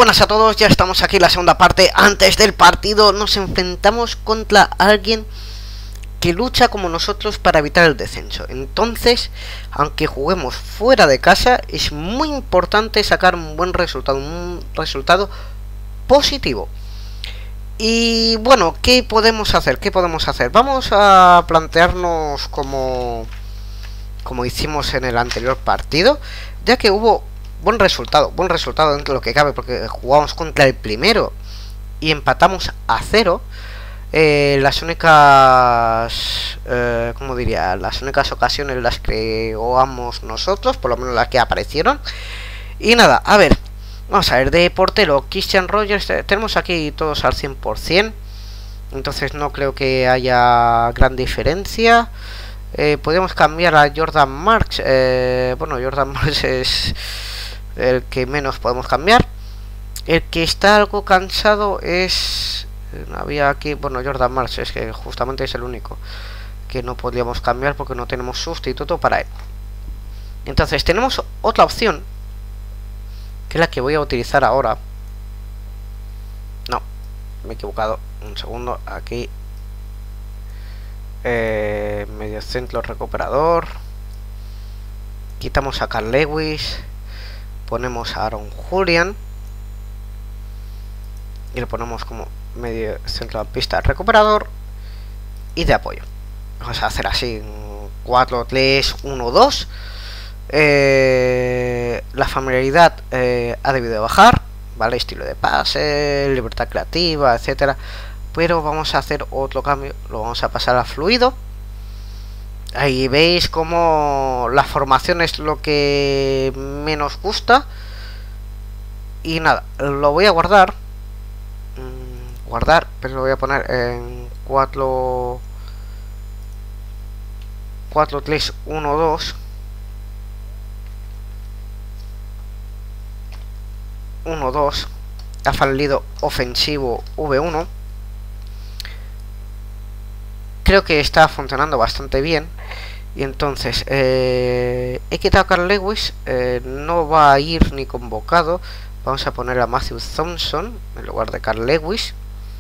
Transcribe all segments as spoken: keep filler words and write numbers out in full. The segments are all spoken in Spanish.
buenas a todos, ya estamos aquí en la segunda parte. Antes del partido nos enfrentamos contra alguien que lucha como nosotros para evitar el descenso. Entonces, aunque juguemos fuera de casa, es muy importante sacar un buen resultado, un resultado positivo. Y bueno, ¿qué podemos hacer? ¿Qué podemos hacer? Vamos a plantearnos como, como hicimos en el anterior partido, ya que hubo buen resultado, buen resultado dentro de lo que cabe, porque jugamos contra el primero y empatamos a cero. Eh, las únicas, eh, ¿cómo diría? Las únicas ocasiones en las que jugamos nosotros, por lo menos las que aparecieron. Y nada, a ver, vamos a ver, de portero, Christian Rogers, eh, tenemos aquí todos al cien por cien, entonces no creo que haya gran diferencia. Eh, podemos cambiar a Jordan Marks, eh, bueno, Jordan Marks es el que menos podemos cambiar. El que está algo cansado es... Había aquí... Bueno, Jordan Marks es que justamente es el único que no podríamos cambiar porque no tenemos sustituto para él. Entonces tenemos otra opción, que es la que voy a utilizar ahora. No, me he equivocado. Un segundo, aquí. Eh, medio centro recuperador. Quitamos a Carl Lewis. Ponemos a Aaron Julian y le ponemos como medio centrocampista recuperador y de apoyo. Vamos a hacer así cuatro tres uno dos. Eh, la familiaridad eh, ha debido de bajar, vale, estilo de pase, libertad creativa, etcétera. Pero vamos a hacer otro cambio, lo vamos a pasar a fluido. Ahí veis como la formación es lo que menos gusta. Y nada, lo voy a guardar. Mm, guardar, pero lo voy a poner en cuatro tres uno dos. uno dos. Ha fallado ofensivo V uno. Creo que está funcionando bastante bien. Y entonces eh, he quitado a Carl Lewis, eh, no va a ir ni convocado. Vamos a poner a Matthew Thompson en lugar de Carl Lewis.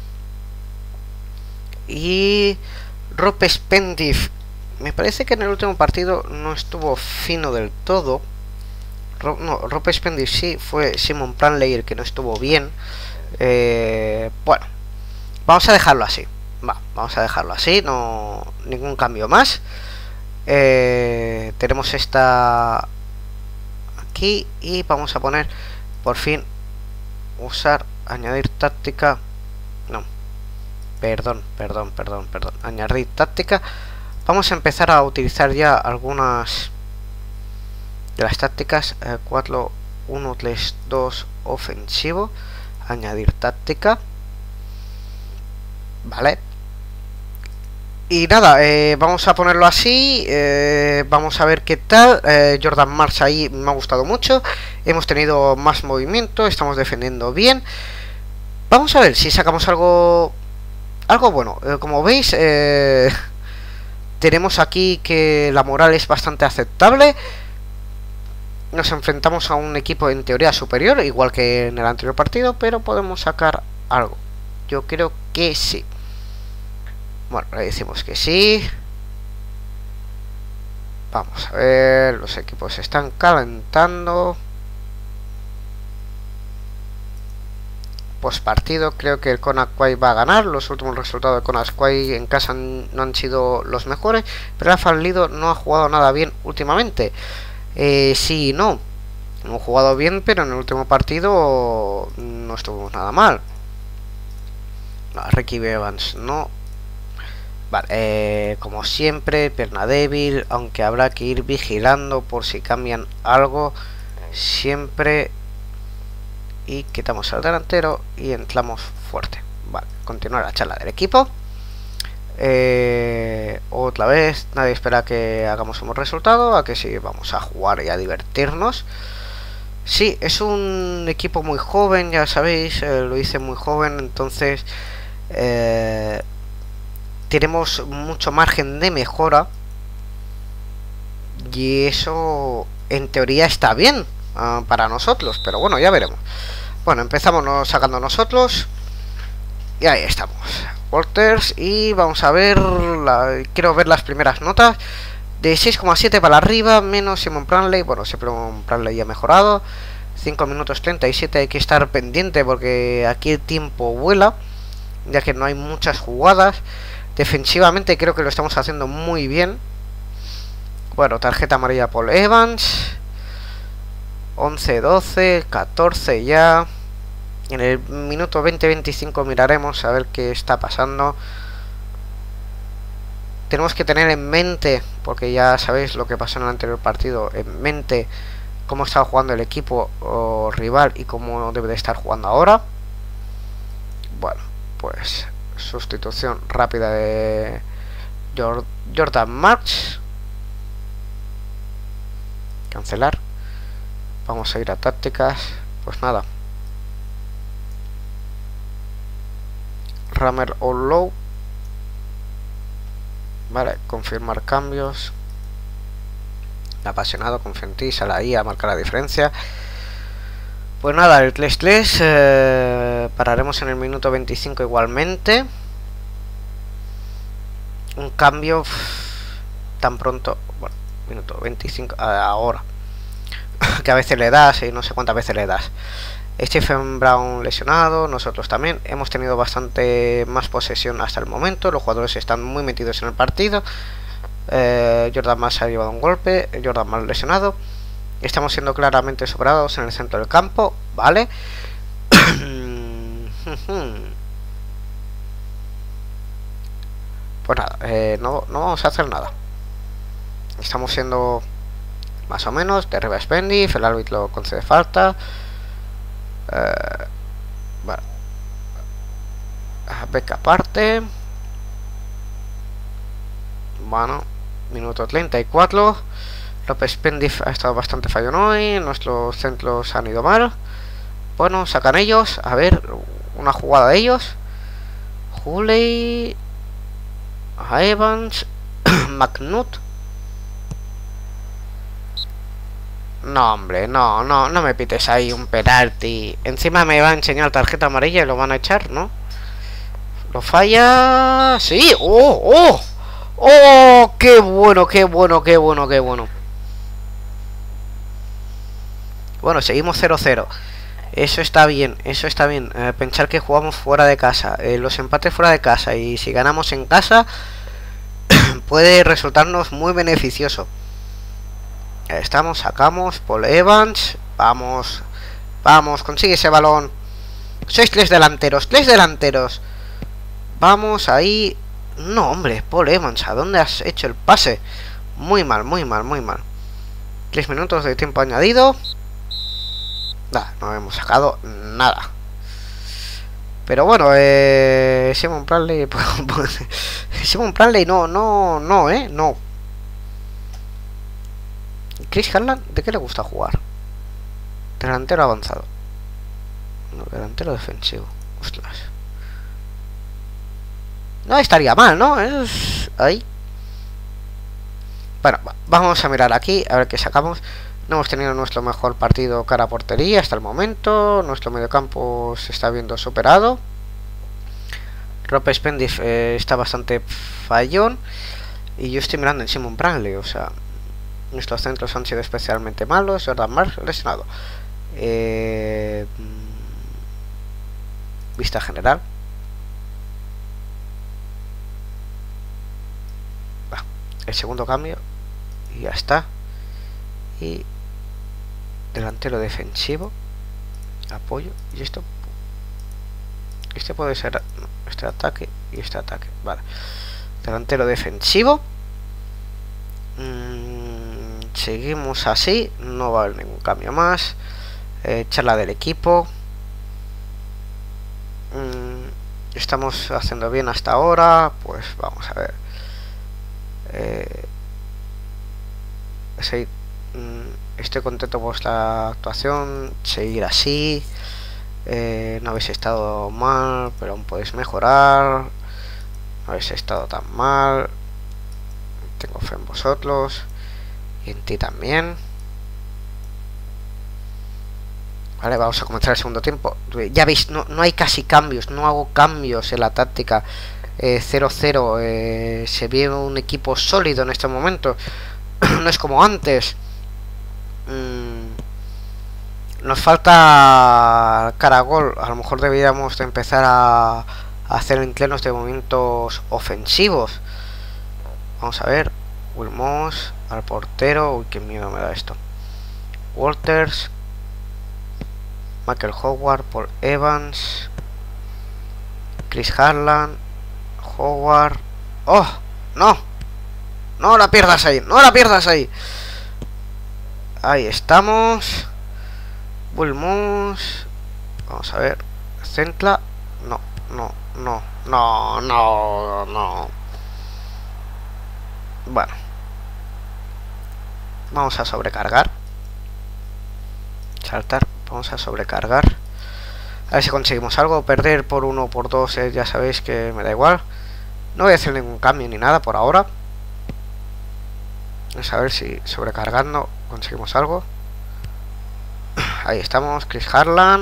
Y Rob Spendiff, me parece que en el último partido no estuvo fino del todo. Ro no, Rob Spendiff sí, fue Simon Planley el que no estuvo bien. eh, Bueno, vamos a dejarlo así. Va, vamos a dejarlo así, no ningún cambio más. Eh, tenemos esta aquí y vamos a poner por fin usar, añadir táctica. No, perdón, perdón, perdón, perdón. Añadir táctica. Vamos a empezar a utilizar ya algunas de las tácticas. eh, cuatro uno tres dos ofensivo. Añadir táctica. Vale. Y nada, eh, vamos a ponerlo así, eh, vamos a ver qué tal. eh, Jordan Marks ahí me ha gustado mucho, hemos tenido más movimiento, estamos defendiendo bien. Vamos a ver si sacamos algo algo bueno. eh, Como veis, eh, tenemos aquí que la moral es bastante aceptable. Nos enfrentamos a un equipo en teoría superior, igual que en el anterior partido, pero podemos sacar algo. Yo creo que sí. Bueno, le decimos que sí. Vamos a ver, los equipos se están calentando. Post partido, creo que el Conakry va a ganar. Los últimos resultados de Conakry en casa no han sido los mejores, pero el Fallido no ha jugado nada bien últimamente. Eh, sí y no. Hemos jugado bien, pero en el último partido no estuvo nada mal. No, Ricky Evans no. Vale, eh, como siempre, pierna débil, aunque habrá que ir vigilando por si cambian algo siempre. Y quitamos al delantero y entramos fuerte. Vale, continuar la charla del equipo. Eh, otra vez, nadie espera que hagamos un buen resultado, a que sí, vamos a jugar y a divertirnos. Sí, es un equipo muy joven, ya sabéis, eh, lo hice muy joven, entonces... Eh, tenemos mucho margen de mejora y eso en teoría está bien uh, para nosotros, pero bueno, ya veremos. Bueno, empezamos no, sacando nosotros. Y ahí estamos. Walters. Y vamos a ver. La, quiero ver las primeras notas. De seis coma siete para arriba. Menos Simon Branley. Bueno, Simon Branley ya ha mejorado. cinco minutos treinta y siete. Hay que estar pendiente porque aquí el tiempo vuela. Ya que no hay muchas jugadas. Defensivamente creo que lo estamos haciendo muy bien. Bueno, tarjeta amarilla Paul Evans. once, doce, catorce ya. En el minuto veinte veinticinco miraremos a ver qué está pasando. Tenemos que tener en mente, porque ya sabéis lo que pasó en el anterior partido, en mente cómo estaba jugando el equipo o rival y cómo debe de estar jugando ahora. Bueno, pues sustitución rápida de Jordan Marks. Cancelar. Vamos a ir a tácticas. Pues nada. Ramel all low. Vale, confirmar cambios. Apasionado, confío en ti, sale ahí a marcar la diferencia. Pues nada, el tres tres eh, pararemos en el minuto veinticinco igualmente. Un cambio tan pronto. Bueno, minuto veinticinco ahora. Que a veces le das y no sé cuántas veces le das. Stephen Brown lesionado, nosotros también. Hemos tenido bastante más posesión hasta el momento. Los jugadores están muy metidos en el partido. eh, Jordan Marks ha llevado un golpe. Jordan Marks lesionado. Estamos siendo claramente sobrados en el centro del campo. Vale. Pues nada, eh, no, no vamos a hacer nada. Estamos siendo más o menos. De Rivas Bendy, el árbitro concede falta. Eh, vale. Beca aparte. Bueno, minuto treinta y cuatro. López Pendif ha estado bastante fallón hoy. Nuestros centros han ido mal. Bueno, sacan ellos. A ver, una jugada de ellos. Huley. A Evans. McNutt. No, hombre, no, no, no me pites ahí un penalti. Encima me va a enseñar tarjeta amarilla y lo van a echar, ¿no? Lo falla. Sí, oh, oh. Oh, qué bueno, qué bueno, qué bueno, qué bueno. Bueno, seguimos cero cero. Eso está bien, eso está bien. eh, Pensar que jugamos fuera de casa, eh, los empates fuera de casa, y si ganamos en casa puede resultarnos muy beneficioso. Estamos, sacamos, Paul Evans. Vamos, vamos, consigue ese balón. Sois tres delanteros, tres delanteros. Vamos, ahí. No, hombre, Paul Evans, ¿a dónde has hecho el pase? Muy mal, muy mal, muy mal. Tres minutos de tiempo añadido. Nah, no hemos sacado nada. Pero bueno, eh, Simon Branley. Simon Branley no, no, no, eh, no. Chris Hanlan, ¿de qué le gusta jugar? Delantero avanzado. No, delantero defensivo. Ostras. No estaría mal, ¿no? Es ahí. Bueno, vamos a mirar aquí, a ver qué sacamos. No hemos tenido nuestro mejor partido cara a portería hasta el momento. Nuestro mediocampo se está viendo superado. López Pendif eh, está bastante fallón. Y yo estoy mirando en Simon Branley, o sea, nuestros centros han sido especialmente malos. Jordan Marks lesionado. Eh, vista general. Va, el segundo cambio. Y ya está. Y delantero defensivo. Apoyo. Y esto. Este puede ser. No, este ataque y este ataque. Vale. Delantero defensivo. Mm, seguimos así. No va a haber ningún cambio más. Eh, charla del equipo. Mm, estamos haciendo bien hasta ahora. Pues vamos a ver. Eh, sí, mm, estoy contento por la actuación. Seguir así. Eh, no habéis estado mal, pero aún podéis mejorar. No habéis estado tan mal. Tengo fe en vosotros y en ti también. Vale, vamos a comenzar el segundo tiempo. Ya veis, no, no hay casi cambios, no hago cambios en la táctica. eh, cero cero, eh, se ve un equipo sólido en este momento. No es como antes. mm, Nos falta caragol. A lo mejor deberíamos de empezar a, a hacer entrenos de movimientos ofensivos. Vamos a ver. Wilmos al portero. Uy, qué miedo me da esto. Walters, Michael Howard, Paul Evans, Chris Harlan, Howard. ¡Oh! ¡No! ¡No la pierdas ahí! ¡No la pierdas ahí! Ahí estamos. Wilmos. Vamos a ver. Centla. No, no, no, no, no, no. Bueno. Vamos a sobrecargar. Saltar. Vamos a sobrecargar. A ver si conseguimos algo. Perder por uno o por dos, eh, ya sabéis que me da igual. No voy a hacer ningún cambio ni nada por ahora. Vamos a ver si sobrecargando conseguimos algo. Ahí estamos. Chris Harlan,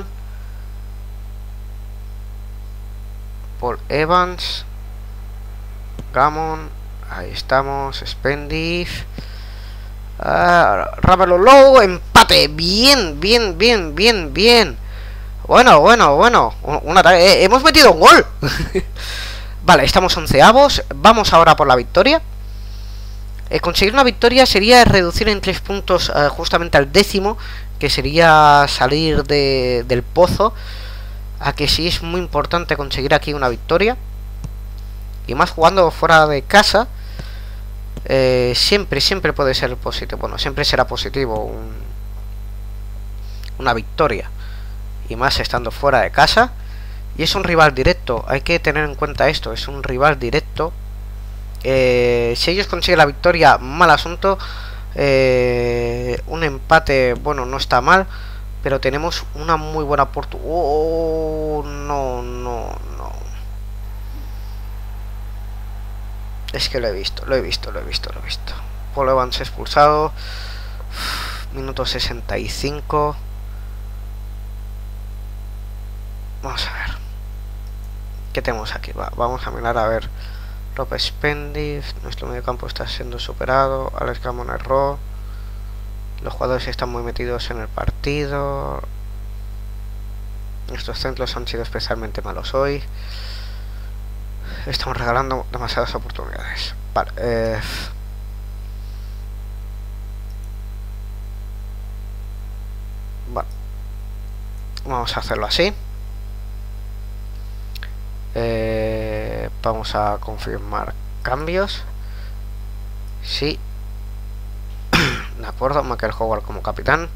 Paul Evans, Gammon. Ahí estamos. Spendif. Uh, Ravelo Low, empate. Bien, bien, bien, bien, bien. Bueno, bueno, bueno. Una, eh, hemos metido un gol. Vale, estamos onceavos. Vamos ahora por la victoria. eh, Conseguir una victoria sería reducir en tres puntos uh, justamente al décimo, que sería salir de, del pozo. A que sí es muy importante conseguir aquí una victoria. Y más jugando fuera de casa. Eh, siempre, siempre puede ser positivo. Bueno, siempre será positivo un, una victoria. Y más estando fuera de casa. Y es un rival directo. Hay que tener en cuenta esto. Es un rival directo. eh, Si ellos consiguen la victoria, mal asunto. eh, Un empate, bueno, no está mal. Pero tenemos una muy buena oportunidad. Oh, no, no, no. Es que lo he visto, lo he visto, lo he visto, lo he visto. Paul Evans expulsado. Uf, minuto sesenta y cinco. Vamos a ver. ¿Qué tenemos aquí? Va, vamos a mirar a ver. Rob Spendif. Nuestro medio campo está siendo superado. Alex Gammon erró. Los jugadores están muy metidos en el partido. Nuestros centros han sido especialmente malos hoy. Estamos regalando demasiadas oportunidades. Vale. Eh... Vale. Vamos a hacerlo así. Eh... Vamos a confirmar cambios. Sí. De acuerdo. Michael Howard como capitán.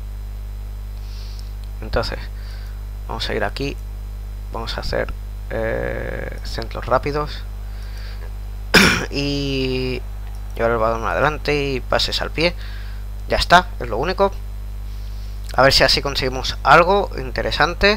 Entonces, vamos a ir aquí. Vamos a hacer Eh, centros rápidos y llevar el balón adelante y pases al pie. Ya está, es lo único. A ver si así conseguimos algo interesante.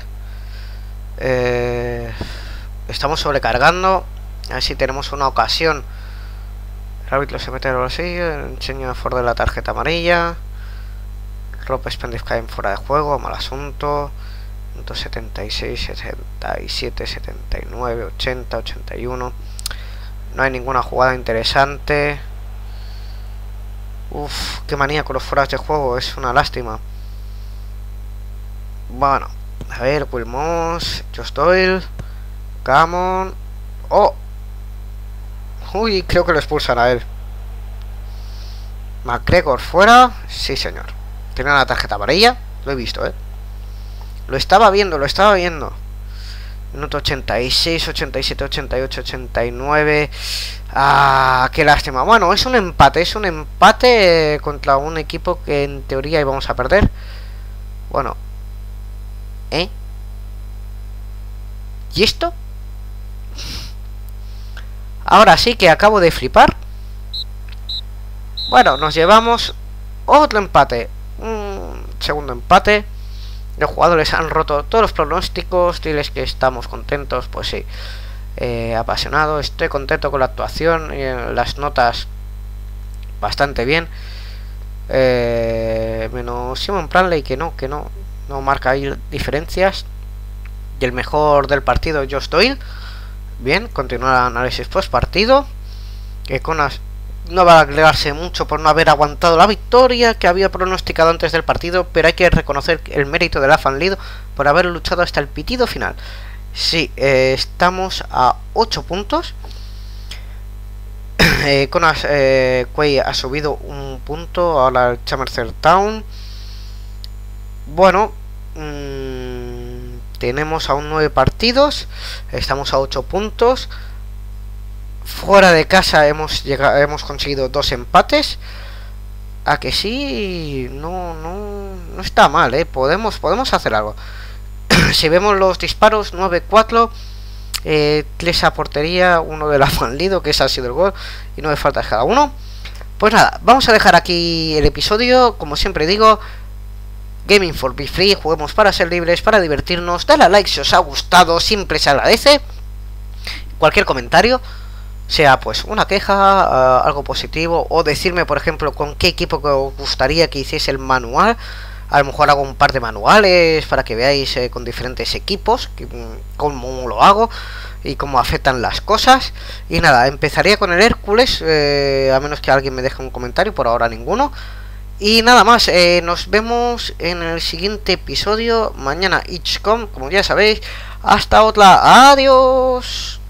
eh, Estamos sobrecargando. A ver si tenemos una ocasión. El árbitro se mete en el bolsillo. Enseña a Ford de la tarjeta amarilla. Rob Spendif cae fuera de juego, mal asunto. setenta y seis, setenta y siete, setenta y nueve, ochenta, ochenta y uno. No hay ninguna jugada interesante. Uff, qué manía con los fueras de juego. Es una lástima. Bueno, a ver, Wilmos, Josh Doyle, Gammon. Oh, uy, creo que lo expulsan a él. McGregor fuera. Sí, señor. Tiene una tarjeta amarilla. Lo he visto, eh. Lo estaba viendo, lo estaba viendo. Minuto ochenta y seis, ochenta y siete, ochenta y ocho, ochenta y nueve. Ah, qué lástima. Bueno, es un empate. Es un empate contra un equipo que en teoría íbamos a perder. Bueno. ¿Eh? ¿Y esto? Ahora sí que acabo de flipar. Bueno, nos llevamos otro empate. Un segundo empate. Los jugadores han roto todos los pronósticos. Diles que estamos contentos. Pues sí, eh, apasionado. Estoy contento con la actuación. eh, Las notas bastante bien. eh, Menos Simon Planley, que no, que no no marca ahí diferencias. Y el mejor del partido, Josh Doyle. Bien, continuar el análisis post partido. Que Conas no va a alegrarse mucho por no haber aguantado la victoria que había pronosticado antes del partido, pero hay que reconocer el mérito de la Fanlido por haber luchado hasta el pitido final. Sí, eh, estamos a ocho puntos. eh, Conas eh, Quay ha subido un punto, ahora el Chamercer Town. Bueno, mmm, tenemos aún nueve partidos, estamos a ocho puntos. Fuera de casa hemos llegado, hemos conseguido dos empates. A que sí, no, no, no está mal, eh. Podemos, podemos hacer algo. Si vemos los disparos, nueve cuatro, eh, tres a portería, uno de la Fanlido, que ese ha sido el gol, y nueve faltas cada uno. Pues nada, vamos a dejar aquí el episodio. Como siempre digo, Gaming for Be Free, juguemos para ser libres, para divertirnos. Dale a like si os ha gustado, siempre se agradece. Cualquier comentario, sea pues una queja, uh, algo positivo, o decirme por ejemplo con qué equipo que os gustaría que hiciese el manual. A lo mejor hago un par de manuales para que veáis eh, con diferentes equipos que, cómo lo hago y cómo afectan las cosas. Y nada, empezaría con el Hércules, eh, a menos que alguien me deje un comentario, por ahora ninguno. Y nada más, eh, nos vemos en el siguiente episodio mañana, Itchcom, como ya sabéis. Hasta otra, adiós.